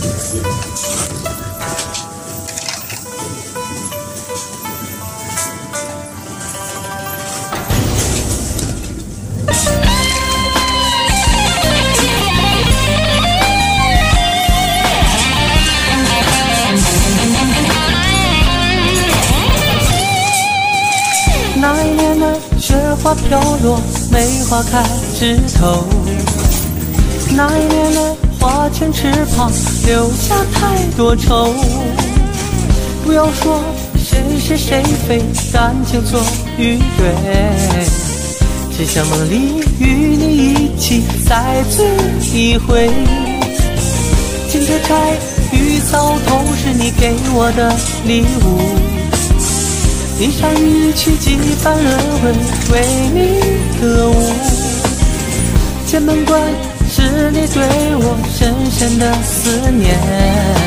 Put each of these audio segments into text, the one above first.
那一年的雪花飘落，梅花开枝头。那一年的花前翅膀，留下太多愁。不要说谁是谁非，感情错与对，只想梦里与你一起再醉一回。今天摘与草头是你给我的礼物，一场雨去几番热吻，为你歌舞。剑门关是你对我深深的思念，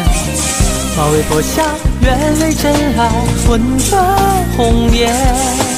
马嵬坡下愿为真爱混得红颜。